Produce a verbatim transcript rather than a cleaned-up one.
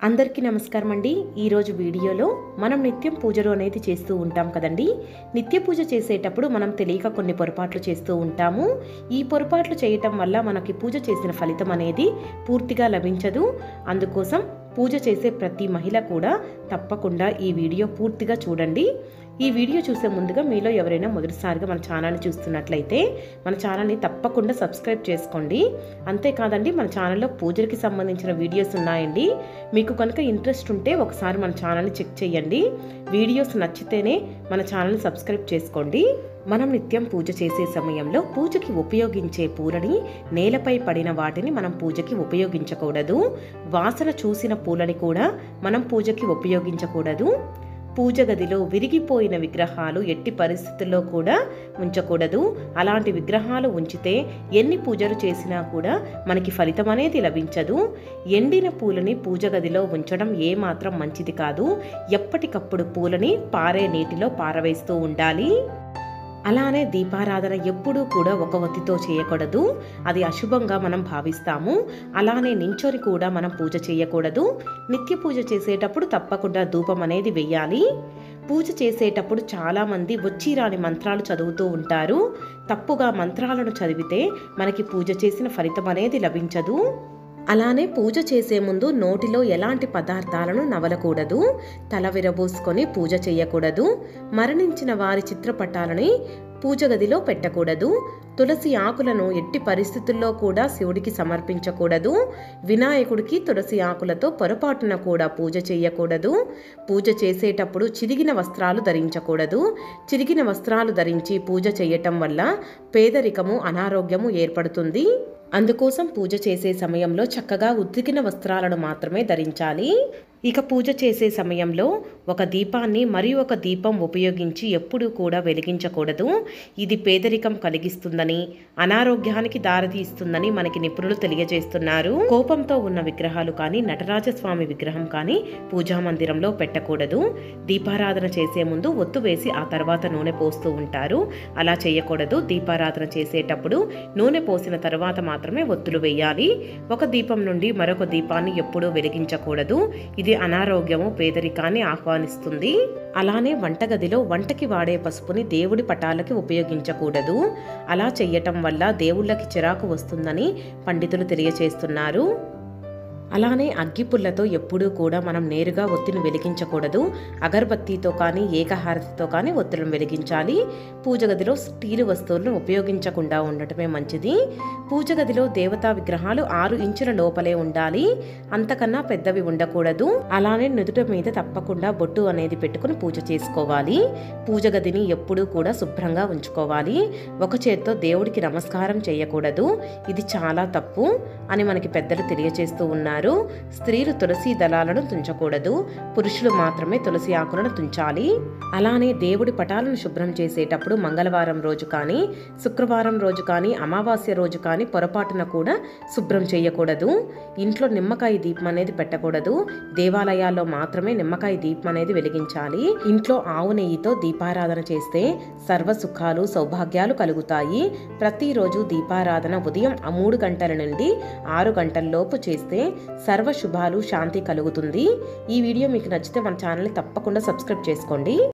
అందరికీ నమస్కారం అండి। ఈ రోజు వీడియోలో మనం నిత్యం పూజలు అనేది చేస్తూ ఉంటాం కదండి। నిత్య పూజ చేసేటప్పుడు మనం తెలియక కొన్ని పొరపాట్లు చేస్తూ ఉంటాము। ఈ పొరపాట్లు చేయటం వల్ల మనకి పూజ చేసిన ఫలితం అనేది పూర్తిగా లభించదు। అందుకోసం పూజ చేసే ప్రతి మహిళ కూడా తప్పకుండా ఈ వీడియో పూర్తిగా చూడండి। ఈ వీడియో చూసే ముందుగా మీలో ఎవరైనా మొదటిసారిగా మన ఛానల్ని చూస్తున్నట్లయితే మన ఛానల్ని తప్పకుండా సబ్స్క్రైబ్ చేసుకోండి। అంతేకాదండి మన ఛానల్లో పూజలకి సంబంధించిన వీడియోస్ ఉన్నాయండి। మీకు కనుక ఇంట్రెస్ట్ ఉంటే ఒకసారి మన ఛానల్ని చెక్ చేయండి। వీడియోస్ నచ్చితేనే మన ఛానల్ని సబ్స్క్రైబ్ చేసుకోండి। మనం నిత్యం పూజ చేసే సమయంలో పూజకి ఉపయోగించే పూలని నేలపై పడిన వాటిని మనం పూజకి ఉపయోగించకూడదు। వాసన చూసిన పూలని కూడా మనం పూజకి ఉపయోగించకూడదు। పూజ గదిలో విరిగిపోయిన విగ్రహాలు ఎట్టి పరిస్థితుల్లో కూడా ఉంచకూడదు। అలాంటి విగ్రహాలు ఉంచితే ఎన్ని పూజలు చేసినా కూడా మనకి ఫలితం అనేది లభించదు। ఎండిన పూలని పూజ గదిలో ఉంచడం ఏమాత్రం మంచిది కాదు। ఎప్పటికప్పుడు పూలని పారే నీటిలో పారవేస్తూ ఉండాలి। అలానే దీపారాధన ఎప్పుడూ కూడా ఒక ఒత్తితో చేయకూడదు, అది అశుభంగా మనం భావిస్తాము। అలానే నించొని కూడా మనం పూజ చేయకూడదు। నిత్య పూజ చేసేటప్పుడు తప్పకుండా ధూపం అనేది వెయ్యాలి। పూజ చేసేటప్పుడు చాలామంది వచ్చి రాని మంత్రాలు చదువుతూ ఉంటారు। తప్పుగా మంత్రాలను చదివితే మనకి పూజ చేసిన ఫలితం అనేది లభించదు। అలానే పూజ చేసే ముందు నోటిలో ఎలాంటి పదార్థాలను నవలకూడదు। తల విరబోసుకొని పూజ చేయకూడదు। మరణించిన వారి చిత్రపటాలని పూజ గదిలో పెట్టకూడదు। తులసి ఆకులను ఎట్టి పరిస్థితుల్లో కూడా శివుడికి సమర్పించకూడదు। వినాయకుడికి తులసి ఆకులతో పొరపాటున కూడా పూజ చేయకూడదు। పూజ చేసేటప్పుడు చిరిగిన వస్త్రాలు ధరించకూడదు। చిరిగిన వస్త్రాలు ధరించి పూజ చేయటం వల్ల పేదరికము, అనారోగ్యము ఏర్పడుతుంది। అందుకోసం పూజ చేసే సమయంలో చక్కగా ఉతికిన వస్త్రాలను మాత్రమే ధరించాలి। ఇక పూజ చేసే సమయంలో ఒక దీపాన్ని మరి ఒక దీపం ఉపయోగించి ఎప్పుడూ కూడా వెలిగించకూడదు। ఇది పేదరికం కలిగిస్తుందని, అనారోగ్యానికి దారితీస్తుందని మనకి నిపుణులు తెలియజేస్తున్నారు। కోపంతో ఉన్న విగ్రహాలు కానీ, నటరాజస్వామి విగ్రహం కానీ పూజా మందిరంలో పెట్టకూడదు। దీపారాధన చేసే ముందు ఒత్తు వేసి ఆ తర్వాత నూనె పోస్తూ ఉంటారు, అలా చేయకూడదు। దీపారాధన చేసేటప్పుడు నూనె పోసిన తర్వాత మాత్రమే ఒత్తులు వేయాలి। ఒక దీపం నుండి మరొక దీపాన్ని ఎప్పుడూ వెలిగించకూడదు, ఇది అనారోగ్యము, పేదరికాన్ని ఆహ్వానిస్తుంది। అలానే వంటగదిలో వంటకి వాడే పసుపుని దేవుడి పటాలకి ఉపయోగించకూడదు। అలా చెయ్యటం వల్ల దేవుళ్ళకి చిరాకు వస్తుందని పండితులు తెలియచేస్తున్నారు। అలానే అగ్గిపుల్లతో ఎప్పుడూ కూడా మనం నేరుగా ఒత్తిని వెలిగించకూడదు। అగరబత్తితో కానీ, ఏకహారతితో కానీ ఒత్తులను వెలిగించాలి। పూజ గదిలో స్టీలు వస్తువులను ఉపయోగించకుండా ఉండటమే మంచిది। పూజ గదిలో దేవతా విగ్రహాలు ఆరు ఇంచుల లోపలే ఉండాలి, అంతకన్నా పెద్దవి ఉండకూడదు। అలానే నుదుట మీద తప్పకుండా బొట్టు అనేది పెట్టుకుని పూజ చేసుకోవాలి। పూజ గదిని ఎప్పుడూ కూడా శుభ్రంగా ఉంచుకోవాలి। ఒక చేత్తో దేవుడికి నమస్కారం చేయకూడదు, ఇది చాలా తప్పు అని మనకి పెద్దలు తెలియజేస్తూ ఉన్నారు। స్త్రీలు తులసి దళాలను తుంచకూడదు, పురుషులు మాత్రమే తులసి ఆకులను తుంచాలి। అలానే దేవుడి పటాలను శుభ్రం చేసేటప్పుడు మంగళవారం రోజు కానీ, శుక్రవారం రోజు కానీ, అమావాస్య రోజు కానీ పొరపాటున కూడా శుభ్రం చేయకూడదు। ఇంట్లో నిమ్మకాయ దీపం అనేది పెట్టకూడదు, దేవాలయాల్లో మాత్రమే నిమ్మకాయ దీపం అనేది వెలిగించాలి। ఇంట్లో ఆవు నెయ్యితో దీపారాధన చేస్తే సర్వ సుఖాలు, సౌభాగ్యాలు కలుగుతాయి। ప్రతిరోజు దీపారాధన ఉదయం మూడు గంటల నుండి ఆరు గంటల లోపు చేస్తే సర్వ శుభాలు, శాంతి కలుగుతుంది। ఈ వీడియో మీకు నచ్చితే మన ఛానల్ని తప్పకుండా సబ్స్క్రైబ్ చేసుకోండి।